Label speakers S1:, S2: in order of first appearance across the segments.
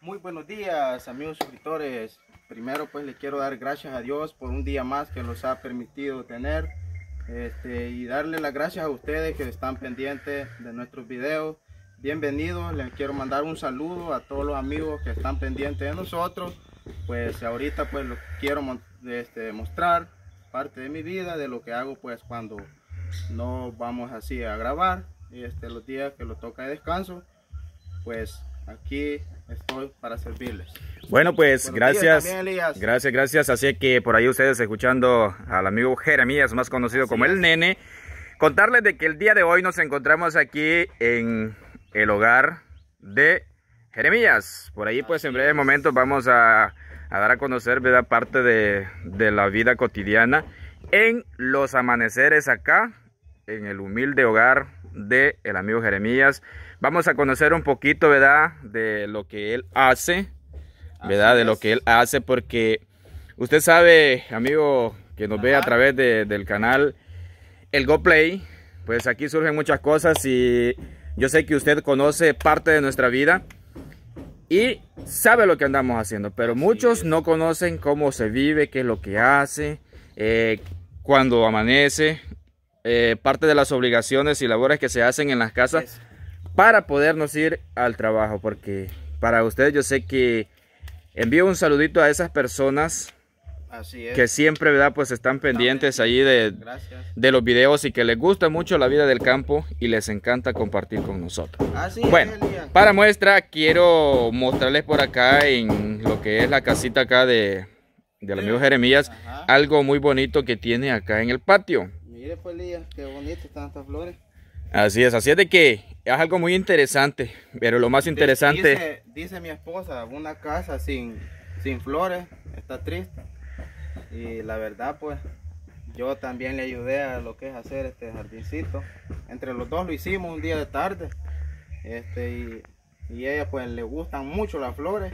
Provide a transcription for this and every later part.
S1: Muy buenos días, amigos suscriptores. Primero pues le quiero dar gracias a Dios por un día más que nos ha permitido tener y darle las gracias a ustedes que están pendientes de nuestros videos. Bienvenidos, les quiero mandar un saludo a todos los amigos que están pendientes de nosotros. Pues ahorita pues lo quiero mostrar parte de mi vida, de lo que hago pues cuando no vamos así a grabar, los días que lo toca de descanso. Pues aquí estoy para servirles.
S2: Bueno, pues gracias,
S1: también,
S2: gracias. Así que por ahí ustedes escuchando al amigo Jeremías, más conocido como el Nene, contarles de que el día de hoy nos encontramos aquí en el hogar de Jeremías. Por ahí pues en breve momento vamos a dar a conocer, ¿verdad?, parte de la vida cotidiana en los amaneceres acá, en el humilde hogar de el amigo Jeremías. Vamos a conocer un poquito, ¿verdad?, de lo que él hace, ¿verdad?, de lo que él hace, porque usted sabe, amigo, que nos ve a través del canal El Go Play, pues aquí surgen muchas cosas y yo sé que usted conoce parte de nuestra vida y sabe lo que andamos haciendo, pero muchos no conocen cómo se vive, qué es lo que hace, cuando amanece, parte de las obligaciones y labores que se hacen en las casas para podernos ir al trabajo, porque para ustedes yo sé que envío un saludito a esas personas que siempre, ¿verdad?, pues están pendientes allí de los videos y que les gusta mucho la vida del campo y les encanta compartir con nosotros. Bueno, para muestra quiero mostrarles por acá en lo que es la casita acá del amigo Jeremías, algo muy bonito que tiene acá en el patio.
S1: Mire pues, Lía, qué bonito están estas flores.
S2: Así es de que es algo muy interesante, pero lo más interesante...
S1: Dice mi esposa, una casa sin flores está triste. Y la verdad pues, yo también le ayudé a lo que es hacer este jardincito. Entre los dos lo hicimos un día de tarde. Y ella pues le gustan mucho las flores.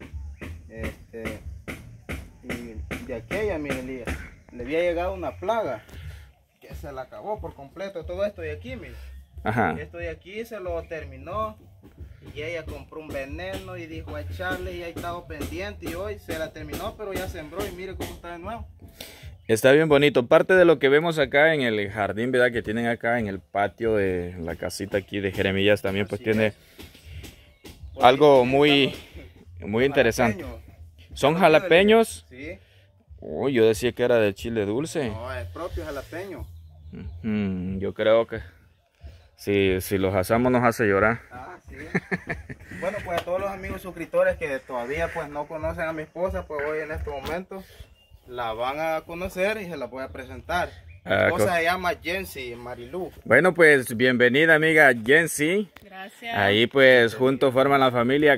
S1: Y de aquella, mire, Lía, le había llegado una plaga que se la acabó por completo todo esto de aquí, mire. Esto de aquí se lo terminó y ella compró un veneno y dijo a echarle y ha estado pendiente y hoy se la terminó, pero ya sembró y mire cómo está de nuevo.
S2: Está bien bonito. Parte de lo que vemos acá en el jardín, ¿verdad?, que tienen acá en el patio de la casita aquí de Jeremías también pues tiene algo muy interesante. ¿Son jalapeños?
S1: Sí.
S2: Uy, yo decía que era de chile dulce.
S1: No, es propio jalapeño.
S2: Yo creo que si los asamos nos hace llorar.
S1: Sí. Bueno, pues a todos los amigos suscriptores que todavía pues no conocen a mi esposa, pues hoy en este momento la van a conocer y se la voy a presentar. Mi esposa se llama Jency Marilú.
S2: Bueno, pues bienvenida, amiga Jency.
S3: Gracias.
S2: Ahí pues juntos forman la familia.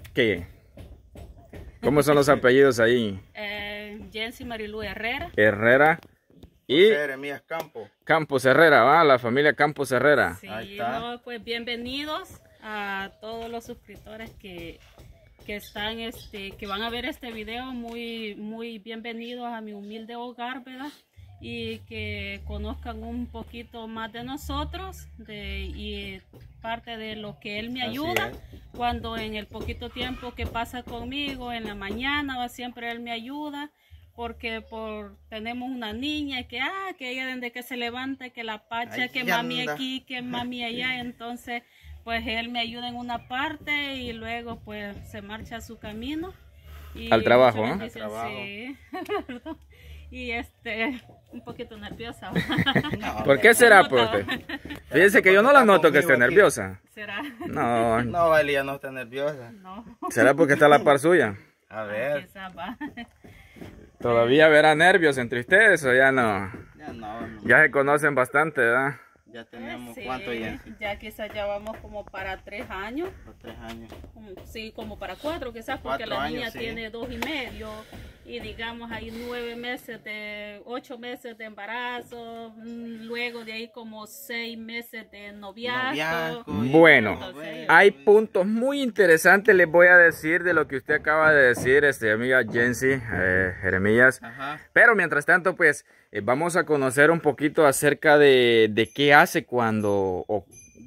S2: ¿Cómo son los apellidos ahí?
S3: Jency Marilú Herrera.
S2: Herrera y
S1: Jeremías
S2: Campos Herrera, la familia Campos Herrera.
S3: Sí, no, pues bienvenidos a todos los suscriptores que están, que van a ver este video. Muy bienvenidos a mi humilde hogar, ¿verdad? Y que conozcan un poquito más de nosotros y parte de lo que él me ayuda cuando en el poquito tiempo que pasa conmigo en la mañana, siempre él me ayuda. Porque tenemos una niña que ella desde que se levanta, que la pacha, que mami aquí, que mami allá, entonces pues él me ayuda en una parte y luego pues se marcha a su camino. Y
S2: al trabajo, ¿no?
S3: Al trabajo. Sí, y un poquito nerviosa.
S2: No, ¿por qué será? Porque fíjense que yo no la noto que esté nerviosa.
S3: ¿Será?
S1: No, Elía no está nerviosa.
S3: No.
S2: ¿Será porque está a la par suya?
S1: A ver.
S2: ¿Todavía verá nervios entre ustedes o ya no?
S1: Ya no.
S2: Ya se conocen bastante, ¿verdad?
S1: Ya tenemos, ¿cuánto ya?
S3: Ya quizás ya vamos como para 3 años.
S1: Por 3 años.
S3: Sí, como para 4 quizás, porque la niña tiene 2 y medio. Y digamos hay 8 meses de embarazo, luego de ahí como 6 meses de noviazgo.
S2: Bueno, hay puntos muy interesantes, les voy a decir de lo que usted acaba de decir, amiga Jency Jeremías. Pero mientras tanto, pues vamos a conocer un poquito acerca de qué hace cuando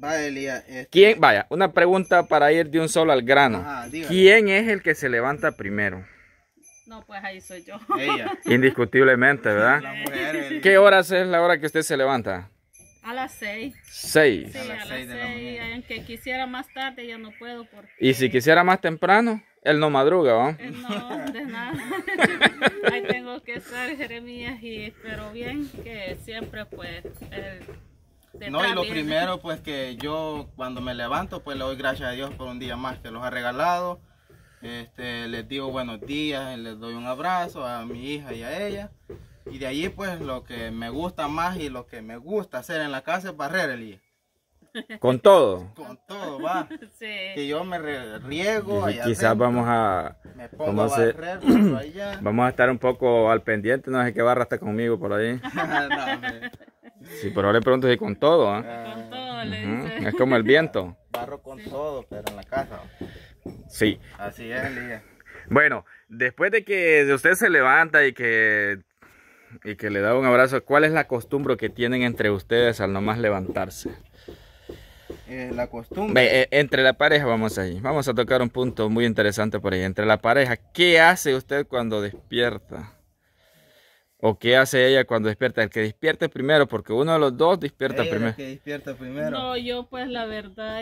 S1: Va, Elías.
S2: ¿Quién? Vaya, una pregunta para ir de un solo al grano.
S1: Ajá, dígale.
S2: ¿Quién es el que se levanta primero?
S3: No, pues ahí soy yo.
S1: Ella.
S2: Indiscutiblemente, ¿verdad?
S1: La mujer.
S2: ¿Qué horas es la hora que usted se levanta?
S3: A las 6.
S2: 6.
S3: Sí,
S1: A las
S3: a las
S1: 6 de la
S3: 6.
S1: mañana.
S3: Aunque quisiera más tarde, ya no puedo porque...
S2: Y si quisiera más temprano, él no madruga, ¿va?
S3: No, de nada. Ahí tengo que estar, Jeremías, y espero bien que siempre, pues...
S1: No, y lo primero, pues que yo cuando me levanto, pues le doy gracias a Dios por un día más que los ha regalado. Les digo buenos días, les doy un abrazo a mi hija y a ella. Y de allí, pues lo que me gusta más y lo que me gusta hacer en la casa es barrer, Elías.
S2: Con todo.
S1: Con todo, va.
S3: Sí.
S1: Que yo me riego.
S2: Y
S1: allá
S2: quizás
S1: adentro,
S2: vamos a...
S1: me pongo
S2: ¿cómo
S1: a
S2: se-
S1: barrer por allá.
S2: Vamos a estar un poco al pendiente, no sé qué barra está conmigo por ahí.
S1: No, hombre.
S2: Sí, pero ahora le pregunto si con todo, ¿ah?
S3: Con todo, le
S2: Ujú,
S3: dice.
S2: es como el viento.
S1: Barro con todo, pero en la casa.
S2: Sí.
S1: Así es, Elías.
S2: Bueno, después de que usted se levanta y que le da un abrazo, ¿cuál es la costumbre que tienen entre ustedes al nomás levantarse?
S1: La costumbre.
S2: Entre la pareja, vamos ahí. Vamos a tocar un punto muy interesante por ahí. Entre la pareja, ¿qué hace usted cuando despierta? ¿O qué hace ella cuando despierta? El que despierte primero, porque uno de los dos despierta
S1: Ella es
S2: primero.
S1: la que despierta primero.
S3: No, yo pues la verdad,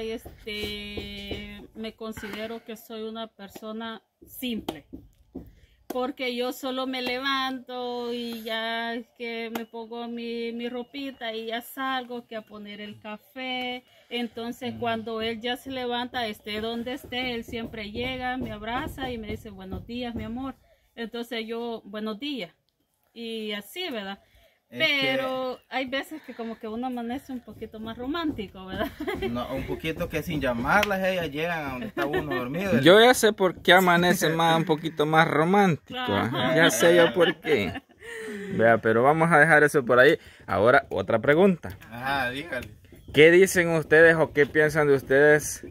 S3: me considero que soy una persona simple. Porque yo solo me levanto y ya es que me pongo mi ropita y ya salgo que a poner el café. Entonces cuando él ya se levanta, esté donde esté, él siempre llega, me abraza y me dice buenos días, mi amor. Entonces yo, buenos días. Y así, ¿verdad? Pero hay veces que como que uno amanece un poquito más romántico, ¿verdad?
S1: No, un poquito que sin llamarlas ellas llegan a donde está uno dormido.
S2: Yo ya sé por qué amanece más, un poquito más romántico.
S3: Ajá.
S2: Ya sé yo por qué. Vea, pero vamos a dejar eso por ahí. Ahora, otra pregunta.
S1: Ajá, dígale.
S2: ¿Qué dicen ustedes o qué piensan de ustedes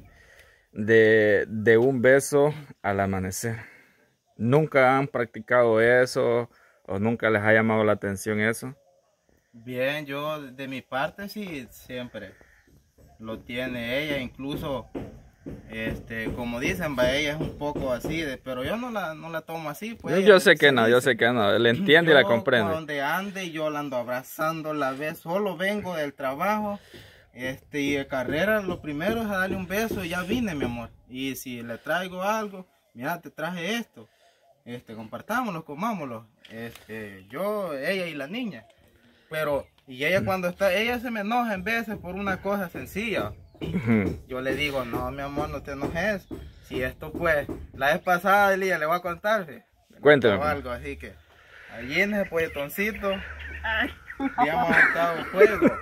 S2: de un beso al amanecer? ¿Nunca han practicado eso o nunca les ha llamado la atención eso?
S1: Bien, yo de mi parte sí, siempre lo tiene ella, incluso, como dicen, va, ella es un poco así, pero yo no la tomo así. Pues
S2: Yo
S1: ella
S2: sé que
S1: se
S2: no, yo
S1: dice.
S2: sé que no, le entiende y la
S1: Yo, por
S2: comprende.
S1: donde ande, yo la ando abrazando, la vez, solo vengo del trabajo, y de carrera, lo primero es a darle un beso y ya vine, mi amor. Y si le traigo algo, mira, te traje esto, compartámoslo, comámoslo, yo, ella y la niña. Pero, y ella cuando está, ella se me enoja en veces por una cosa sencilla. Yo le digo, no, mi amor, no te enojes. Si esto fue, la vez pasada, Elías, le voy a contar,
S2: Cuénteme.
S1: o algo, así que, allí en ese polletoncito,
S3: Ay,
S1: habíamos montado un juego.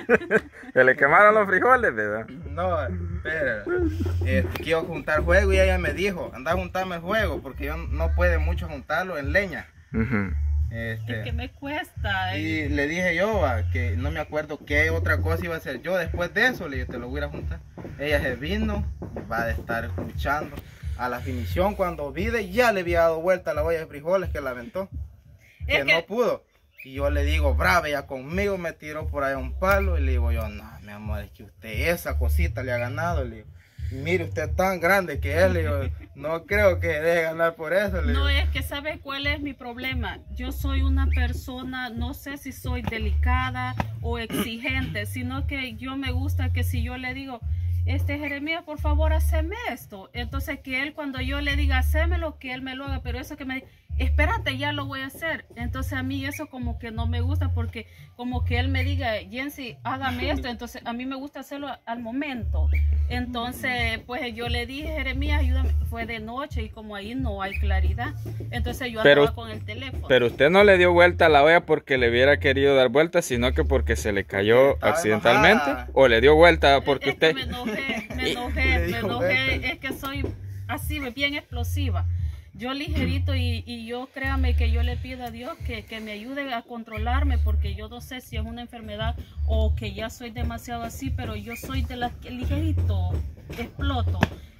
S2: Se le quemaron los frijoles, ¿verdad?
S1: No, espera, quiero juntar juego y ella me dijo, anda a juntarme el juego, porque yo no puedo mucho juntarlo en leña.
S2: Ujú.
S3: es que me cuesta.
S1: Y le dije yo que no me acuerdo qué otra cosa iba a hacer yo después de eso, le dije, te lo voy a ir a juntar. Ella se vino, va a estar escuchando a la finición. Cuando vide, ya le había dado vuelta a la olla de frijoles que la aventó, que no pudo. Y yo le digo, brava, ella conmigo me tiró por ahí un palo. Y le digo yo, no, mi amor, es que usted esa cosita le ha ganado. Le digo, y mire, usted es tan grande que él, le digo, no creo que deje ganar por eso. Le
S3: No,
S1: digo.
S3: es que ¿sabe cuál es mi problema? Yo soy una persona, no sé si soy delicada o exigente, sino que yo me gusta que si yo le digo, Jeremías, por favor, haceme esto. Entonces que él, cuando yo le diga, hacémelo, que él me lo haga, pero eso que me diga, espérate, ya lo voy a hacer. Entonces a mí eso como que no me gusta, porque como que él me diga, Jensi, hágame esto. Entonces a mí me gusta hacerlo al momento. Entonces pues yo le dije, Jeremías, ayúdame. Fue de noche y como ahí no hay claridad, entonces yo andaba con el teléfono.
S2: Pero usted no le dio vuelta a la olla porque le hubiera querido dar vuelta, sino que porque se le cayó accidentalmente.
S1: Enojada.
S2: ¿O le dio vuelta porque
S3: es
S2: usted...
S3: que me
S1: Le
S3: enojé,
S1: dijo vuelta.
S3: es que soy así, bien explosiva. Yo ligerito y yo créame que yo le pido a Dios que me ayude a controlarme, porque yo no sé si es una enfermedad o que ya soy demasiado así, pero yo soy de las que ligerito exploto.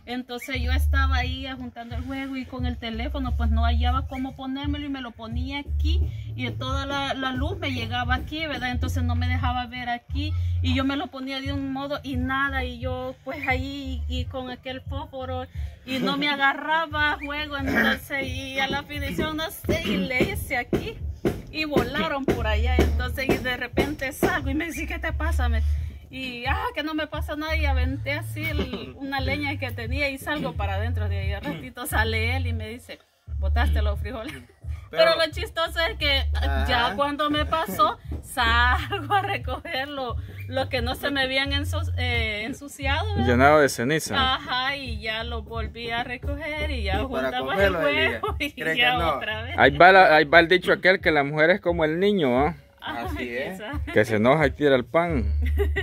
S3: Entonces yo estaba ahí juntando el juego y con el teléfono pues no hallaba cómo ponérmelo y me lo ponía aquí y toda la luz me llegaba aquí, ¿verdad? Entonces no me dejaba ver aquí y yo me lo ponía de un modo y nada, y yo pues ahí y con aquel fósforo y no me agarraba juego, entonces y a la finición no sé, y le hice aquí y volaron por allá. Entonces y de repente salgo y me dice, ¿qué te pasa? Y que no me pasa nada, y aventé así una leña que tenía y salgo para adentro de ahí. Al ratito sale él y me dice, botaste los frijoles. Pero lo chistoso es que ya cuando me pasó, salgo a recoger lo que no se me habían ensuciado, ¿verdad?
S2: Llenado de ceniza.
S3: Ajá, y ya lo volví a recoger y ya juntamos el huevo y ya
S2: no?
S3: Otra vez.
S2: Ahí va el dicho aquel que la mujer es como el niño, ¿eh?
S1: Así es.
S2: Que se enoja y tira el pan.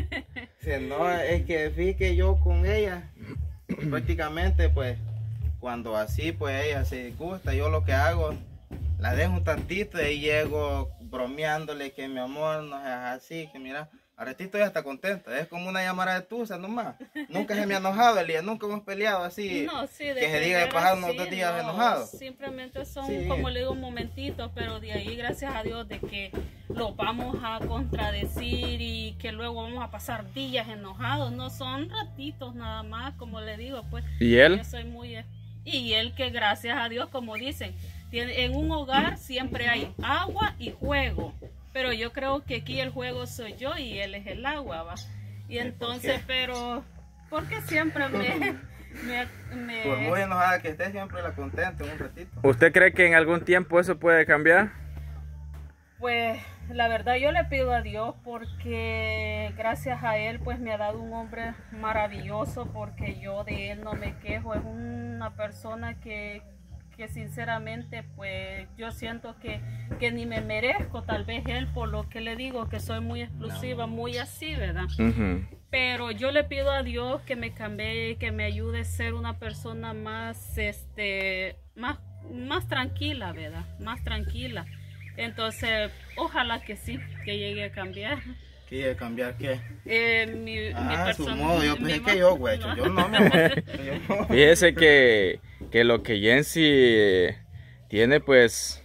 S1: Se enoja, es que fíjate que yo con ella, prácticamente pues, cuando así pues ella se disgusta, yo lo que hago, la dejo un tantito y ahí llego bromeándole que mi amor no es así, que mira, al ratito ella está contenta, es como una llamada de tusa nomás. Nunca se me ha enojado, Elías, nunca hemos peleado así,
S3: no, sí,
S1: que se diga de pasar unos 2 días enojados.
S3: Simplemente son, como le digo, momentitos, pero de ahí, gracias a Dios, de que lo vamos a contradecir y que luego vamos a pasar días enojados, no son ratitos nada más, como le digo, pues.
S2: ¿Y él?
S3: Yo soy y él que gracias a Dios, como dicen, en un hogar siempre hay agua y juego. Pero yo creo que aquí el juego soy yo y él es el agua, ¿va? Y entonces, pero, porque siempre me
S1: Por muy enojada que esté, siempre la contento un ratito.
S2: ¿Usted cree que en algún tiempo eso puede cambiar?
S3: Pues, la verdad yo le pido a Dios porque gracias a él, pues me ha dado un hombre maravilloso, porque yo de él no me quejo. Es una persona que sinceramente pues yo siento que ni me merezco tal vez él, por lo que le digo que soy muy explosiva, muy así, ¿verdad? Pero yo le pido a Dios que me cambie, que me ayude a ser una persona más más tranquila, ¿verdad? Más tranquila. Entonces ojalá que sí, que llegue a cambiar.
S1: ¿Qué llegue a cambiar qué?
S3: Mi persona,
S1: su modo, yo pensé que yo, güey, yo no, mi amor.
S2: Fíjese que lo que Jensi tiene, pues,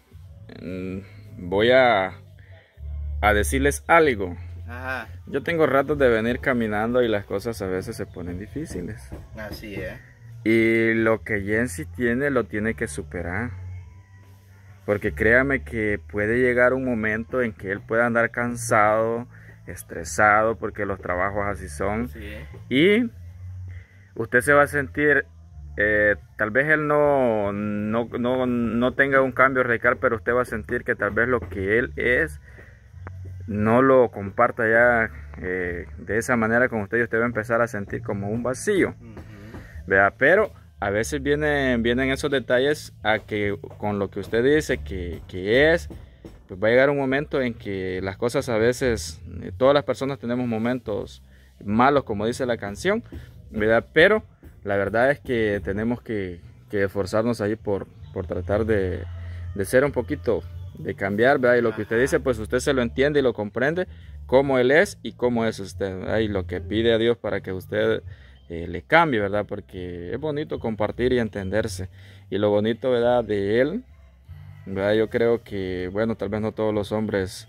S2: voy a decirles algo.
S1: Ajá.
S2: Yo tengo ratos de venir caminando y las cosas a veces se ponen difíciles.
S1: Así es.
S2: Y lo que Jensi tiene, lo tiene que superar. Porque créame que puede llegar un momento en que él pueda andar cansado, estresado, porque los trabajos así son.
S1: Sí.
S2: Y usted se va a sentir, tal vez él no tenga un cambio radical, pero usted va a sentir que tal vez lo que él es no lo comparta ya de esa manera con usted, y usted va a empezar a sentir como un vacío. ¿Verdad? Pero a veces vienen esos detalles a que con lo que usted dice que es, pues va a llegar un momento en que las cosas a veces, todas las personas tenemos momentos malos, como dice la canción, ¿verdad? Pero la verdad es que tenemos que esforzarnos ahí por tratar de ser un poquito, de cambiar, ¿verdad? Y lo que usted dice, pues usted se lo entiende y lo comprende, cómo él es y cómo es usted, ¿verdad? Y lo que pide a Dios para que usted le cambie, ¿verdad? Porque es bonito compartir y entenderse. Y lo bonito, ¿verdad?, de él, ¿verdad? Yo creo que, bueno, tal vez no todos los hombres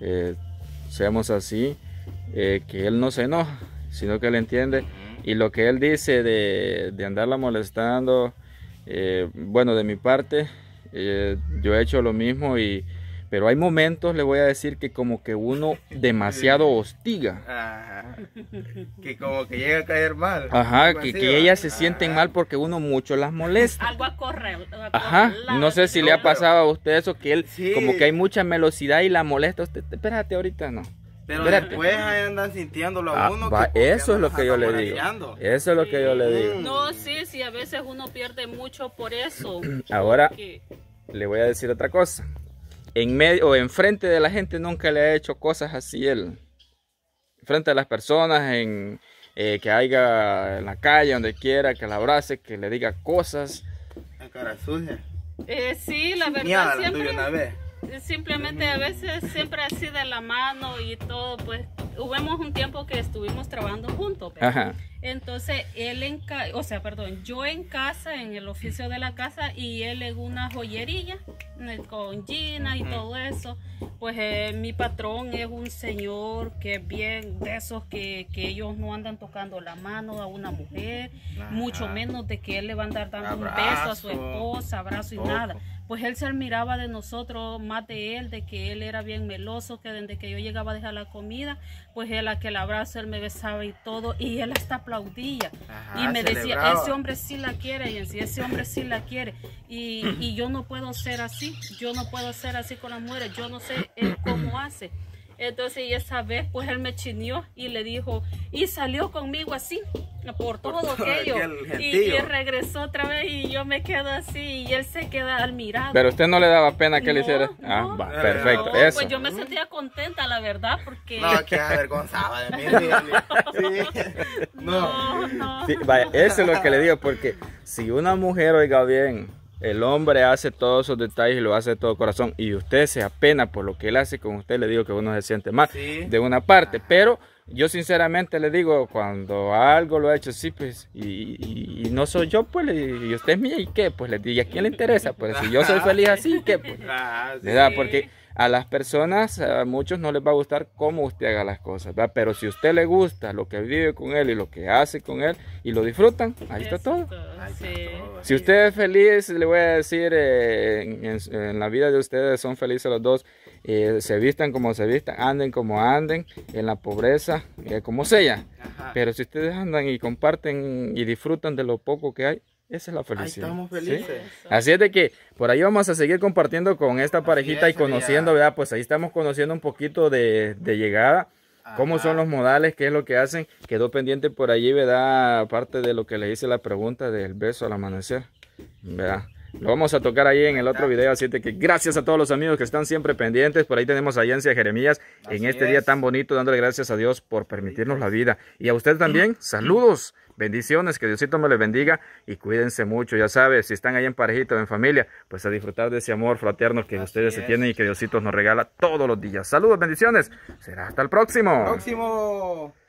S2: seamos así, que él no se enoja, sino que él entiende. Y lo que él dice de andarla molestando, bueno, de mi parte, yo he hecho lo mismo, pero hay momentos, le voy a decir, que como que uno demasiado hostiga.
S1: Ajá. Que como que llega a caer mal.
S2: Ajá, que ellas se sienten mal porque uno mucho las molesta.
S3: Algo a correr.
S2: Ajá, no sé si le ha pasado a usted eso, que él como que hay mucha velocidad y la molesta. Usted, espérate, ahorita no.
S1: Pero después ahí andan sintiéndolo a uno.
S2: Eso es lo que yo le digo. Eso es lo que yo le digo.
S3: No, sí, a veces uno pierde mucho por eso.
S2: Ahora, le voy a decir otra cosa. En medio o enfrente de la gente nunca le ha hecho cosas así él. Frente a las personas, que haya en la calle, donde quiera, que la abrace, que le diga cosas.
S1: La cara sucia.
S3: Sí, la verdad,
S1: Mira,
S3: siempre.
S1: Una vez.
S3: Simplemente a veces siempre así de la mano y todo, pues hubimos un tiempo que estuvimos trabajando juntos,
S2: Ajá.
S3: Entonces, yo en casa, en el oficio de la casa, y él en una joyería con Gina y todo eso. Pues mi patrón es un señor que es bien de esos que ellos no andan tocando la mano a una mujer, mucho menos de que él le va a andar dando un beso a su esposa, abrazo y nada. Pues él se admiraba de nosotros, más de él, de que él era bien meloso, que desde que yo llegaba a dejar la comida, pues él a que el abrazo, él me besaba y todo, y él hasta aplaudía. Y me decía, ese hombre sí la quiere, y ese hombre sí la quiere. Y yo no puedo ser así, yo no puedo ser así con las mujeres, yo no sé él cómo hace. Entonces, y esa vez, pues él me chineó y le dijo, y salió conmigo así, por todo aquello. Y regresó otra vez y yo me quedo así y él se queda admirado.
S2: Pero usted no le daba pena que le hiciera.
S3: No,
S2: va, perfecto.
S3: No,
S2: eso.
S3: Pues yo me sentía contenta, la verdad, porque.
S1: No, que avergonzaba de mí. Sí.
S3: No.
S2: Sí, vaya, eso es lo que le digo, porque si una mujer, oiga bien, el hombre hace todos esos detalles y lo hace de todo corazón, y usted se apena por lo que él hace con usted, le digo que uno se siente mal de una parte, pero yo sinceramente le digo, cuando algo lo ha hecho así, pues, y no soy yo, pues, y usted es mía, ¿y qué? Pues le digo, ¿a quién le interesa? Pues si yo soy feliz así, ¿qué? Pues, ¿verdad? Porque a las personas, a muchos no les va a gustar cómo usted haga las cosas, ¿verdad? Pero si a usted le gusta lo que vive con él y lo que hace con él y lo disfrutan, ahí está todo. Si usted es feliz, le voy a decir, en la vida de ustedes son felices los dos, se vistan como se vistan, anden como anden, en la pobreza, como sea. Pero si ustedes andan y comparten y disfrutan de lo poco que hay, esa es la felicidad.
S1: Ahí estamos felices.
S2: ¿Sí? Así es de que por ahí vamos a seguir compartiendo con esta parejita y conociendo, ¿verdad? Pues ahí estamos conociendo un poquito de llegada. Cómo son los modales, qué es lo que hacen. Quedó pendiente por allí, ¿verdad? Aparte de lo que le hice la pregunta del beso al amanecer, ¿verdad? Lo vamos a tocar ahí en el otro video, así que gracias a todos los amigos que están siempre pendientes. Por ahí tenemos a Yancia Jeremías en este día tan bonito, dándole gracias a Dios por permitirnos la vida. Y a usted también, saludos, bendiciones, que Diosito me les bendiga y cuídense mucho. Ya sabes, si están ahí en parejita o en familia, pues a disfrutar de ese amor fraterno que ustedes se tienen y que Diosito nos regala todos los días. Saludos, bendiciones, será hasta el próximo.